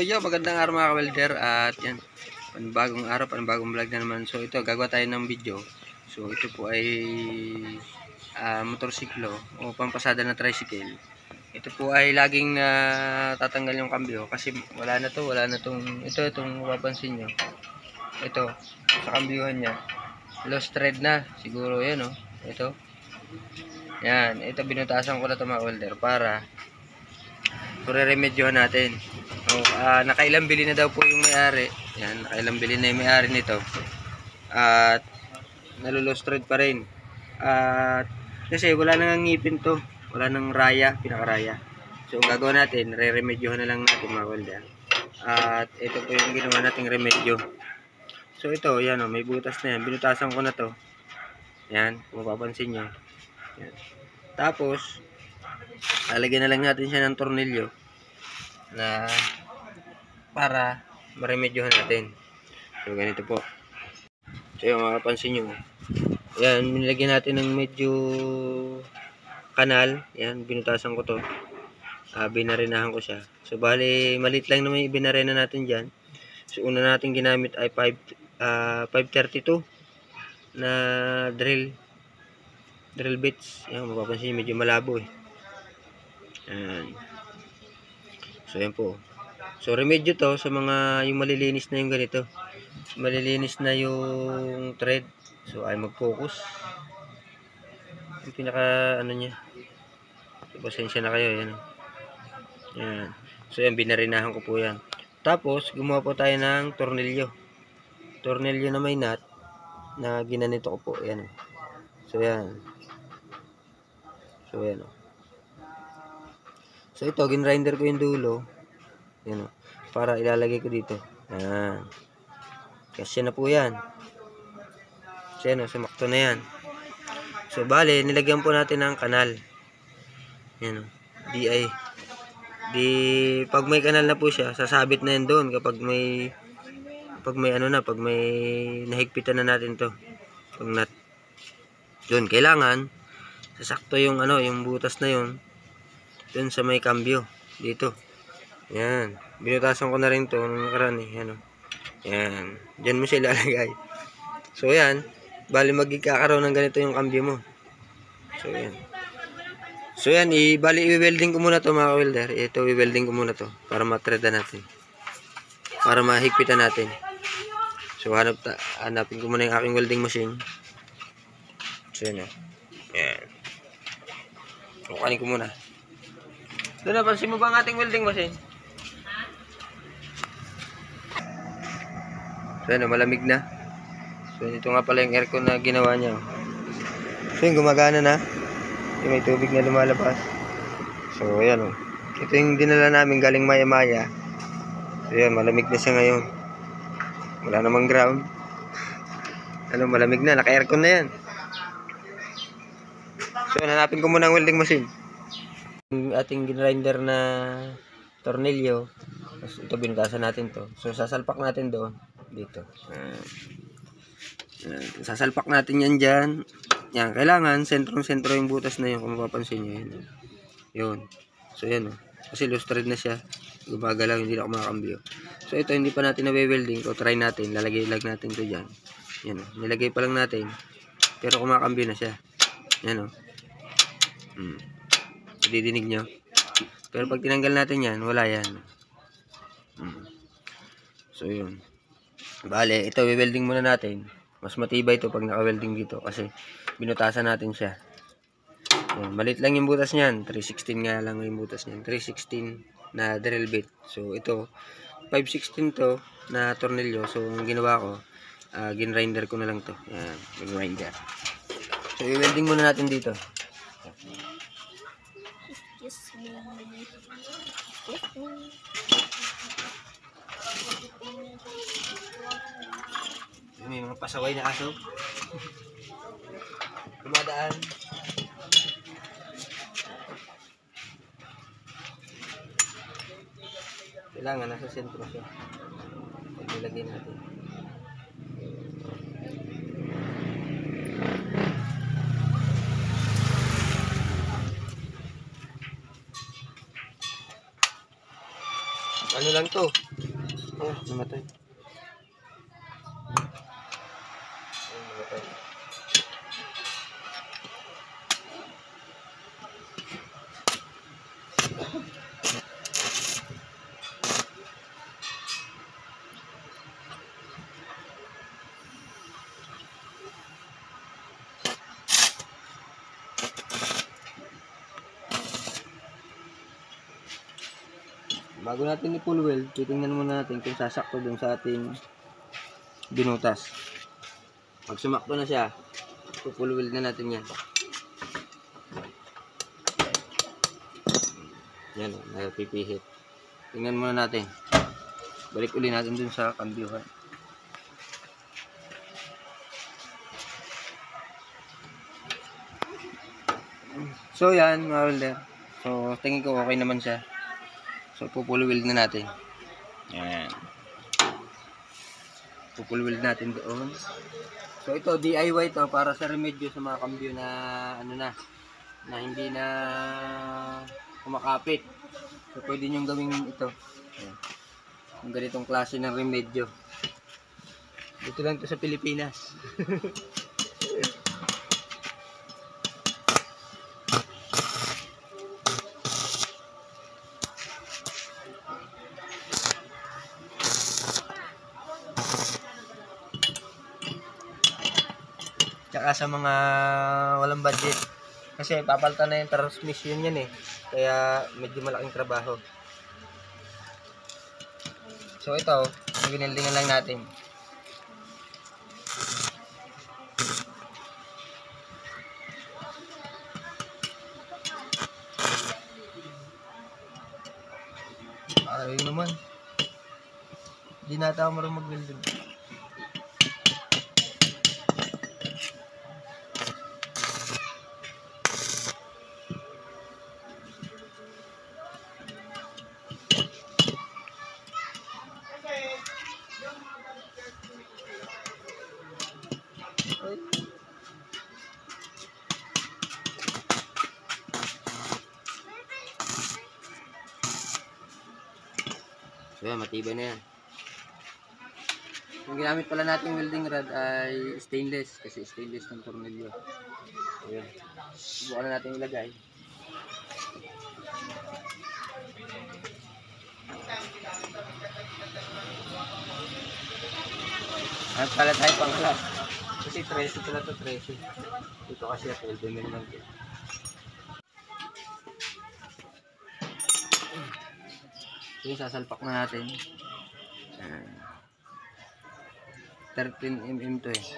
yo, magandang araw mga ka-welder. At yan, panibagong araw, panibagong vlog na naman. So ito, gagawa tayo ng video. So ito po ay motorsiklo o pampasada na tricycle. Ito po ay laging tatanggal yung kambyo kasi wala na tong itong mapapansin nyo. Ito, sa kambyuhan niya, lost thread na. Siguro yan, oh. Ito. Yan, ito binutasan ko na ito mga welder para re-remedyohan natin. Nakailang bili na daw po yung may-ari. Yan, nakailang bili na yung may-ari nito. At nalulost thread pa rin. At kasi wala nang ngipin to. Wala nang raya, pinakaraya. So, ang gagawin natin, re-remedyohan na lang natin mga welder. At ito po yung ginawa nating remedyo. So, ito, yan o, may butas na yan. Binutasan ko na to. Yan, kung mapapansin nyo. Yan. Tapos, lalagyan na lang natin siya ng tornilyo na para maremedyohan natin. So ganito po. So yung mapapansin nyo, yan, nilagyan natin ng medyo kanal. Yan, binutasan ko to. Binarinahan ko siya. So bali, maliit lang naman yung binarena natin dyan. So una natin ginamit ay 532 na drill bits. Yan, mapapansin nyo, medyo malabo eh. Ayan. So yan po. So remedyo to sa mga yung malilinis na yung ganito. Malilinis na yung thread. So ay mag-focus. Yung pinaka ano niya. Pasensya na kayo, yan. Yan. So yan, binarinahan ko po yan. Tapos gumawa po tayo ng tornilyo. Tornilyo na may nut na ginanito ko po, yan. So yan. So yan. So ito, ginrinder ko yung dulo. Yan o. Para ilalagay ko dito. Yan. Kasi na po yan. So yan o, sumakto na yan. So bale, nilagyan po natin ng kanal. Yan o. DI. Pag may kanal na po siya, sasabit na yan doon kapag may pag may nahigpitan na natin to. Pag nut. Doon, kailangan sasakto yung yung butas na yun. Doon sa may cambio dito. Yan. Binutasan ko na rin to nung nakaraan eh. Yan o. Yan. Diyan mo siya ilalagay. So yan. Bali magkakaroon ng ganito yung cambio mo. So yan. So yan. Bali i-welding ko muna to mga welder. Ito i-welding ko muna to. Para matreda natin. Para mahigpitan natin. So hanapin ko muna yung aking welding machine. So yan o. Yan. Kukanin ko muna. Doon, napansin mo ba ang ating welding machine? So yun, malamig na. So ito nga pala yung aircon na ginawa niya. So yun, gumagana na. Yung may tubig na lumalabas. So ayan o. Ito yung dinala namin galing Maya-Maya. So yan, malamig na siya ngayon. Wala namang ground. Malamig na, naka-aircon na yan. So hanapin ko muna ang welding machine. Yung ating grinder na tornilyo. Ito, binutasan natin to. So sasalpak natin doon. Dito. Sasalpak natin yan dyan. Yan, kailangan sentro yung butas na yun. Kung mapapansin nyo yun. Yun. So yan o. Kasi loose thread na siya. Gumagalaw, hindi na ako makakambyo. So ito, hindi pa natin na-welding. So try natin. Lalagay natin to dyan. Yan o. Nilagay pa lang natin. Pero kumakambyo na siya. Yan o. Didinig nyo. Pero pag tinanggal natin yan, wala yan. So yun. Bale, ito welding muna natin. Mas matibay ito pag naka-welding dito kasi binutasan natin siya. Yan. Malit lang yung butas niyan. 316 nga lang yung butas niyan. 316 na drill bit. So ito, 516 to na tornilyo. So ang ginawa ko, ginrinder ko na lang to. Yan, ginrinder. So i-welding muna natin dito. May mga pasaway na aso. Dumadaan. Kailangan nasa sentro siya. Pag nilagay natin. Ano lang to, Oh, namatay. Oh, namatay. Bago natin i-full weld, titingnan muna natin kung sasakto dun sa ating binutas. Pag sumakto na siya, full weld na natin yan. Yan, napipihit. Tingnan muna natin. Balik uli natin dun sa kambyuhan. So yan mga welder. So tingin ko okay naman siya. So full weld na natin. Yan. Full weld natin doon. So ito DIY to para sa remedyo sa mga kambyo na ano na hindi na kumakapit. So pwede nyo gawin ito. Yan. Yung ganitong klase ng remedyo. Dito lang to sa Pilipinas. Tsaka sa mga walang budget. Kasi papalitan na yung transmission yan eh. Kaya medyo malaking trabaho. So ito, ginildingan lang natin. Ay naman. Hindi nata ako marunong mag-welding. So yan, matibay na yan. Yung ginamit pala nating welding rod ay stainless. Kasi stainless ng tornilyo. So yan. Subukan na natin ilagay. At pala tayo pang alas. Kasi 13 pala to 13. Dito kasi at 12 mm lang. So yung sasalpak na natin. 13 mm to eh.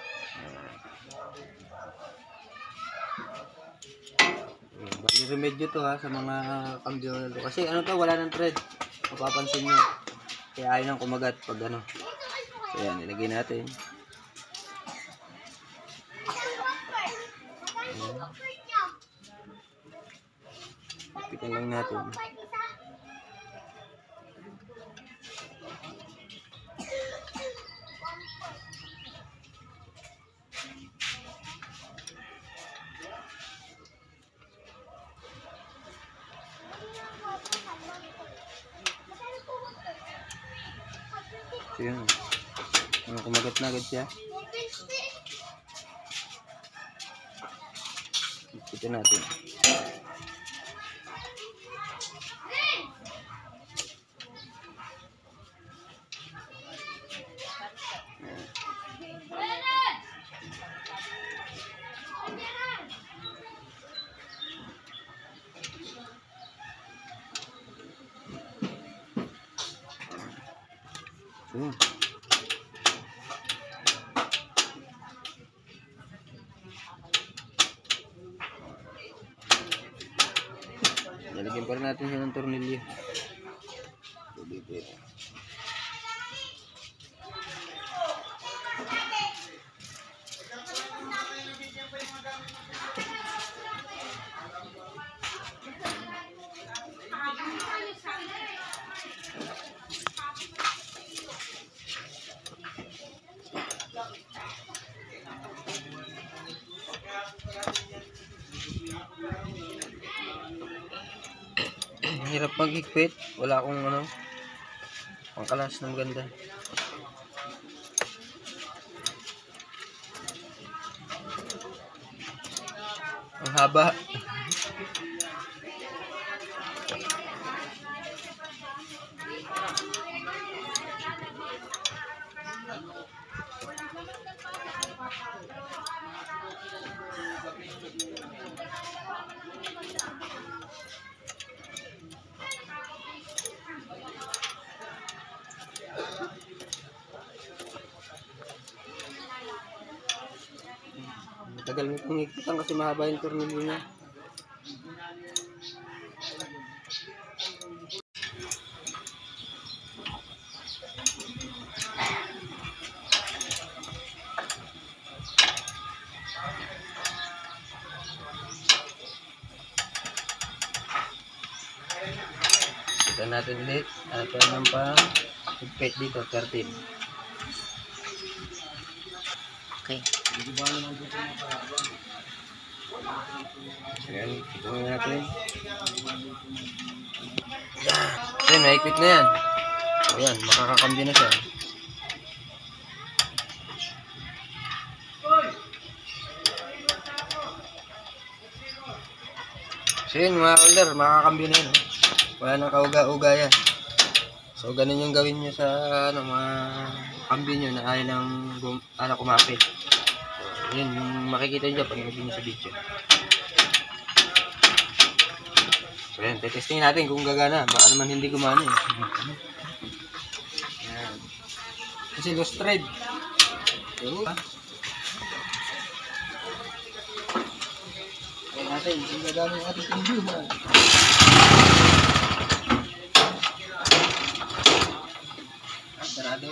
Bali remedyo to ha sa mga kambyo na to. Kasi ano to, wala ng thread. Mapapansin nyo. Kaya ayaw nang kumagat pag ano. So yan, ilagay natin. Pitan lang natin. So yun. Kumagat na agad siya. Ito natin. Ayan. Lalagyan pa rin natin siya ng tornilyo. Hirap mag-higpit. Wala akong ano. Pangkalas ng ganda. Ang haba. Matagal nitong ikutan kasi mahaba yung tornilyo niya. Kita natin ulit. At yan pa higpit dito, 13. Okay. Ayan, ito natin. Ayan, mahigpit na yan. Ayan, makakakambyo na siya. So yun mga older, makakambyo na yun. Wala nang kauga-uga yan. So ganun yung gawin nyo sa ano, mga kambyo nyo na ayaw ng kumapit. So yun, yung makikita nyo pag nag nyo sa video. So yan, testing natin kung gagana. Baka naman hindi gumana eh. Yan. Kasi lost thread. So, kaya natin, kung gagana yung ating video ba? Sarado.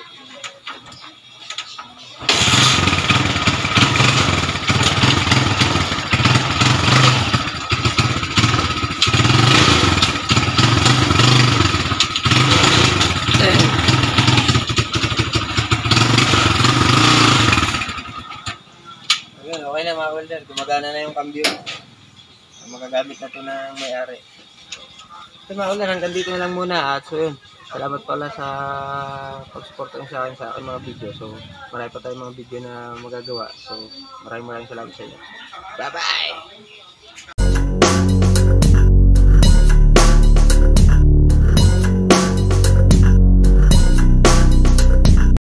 Ayun, okay na mga welder. Gumagana na yung cambio. Magagamit na ito ng may-ari. So mga welder, hanggang dito na lang muna. At so yun, salamat pala sa pag-support sa akin mga video. So marami pa tayong mga video na magagawa. So maraming salamat sa inyo. Bye-bye!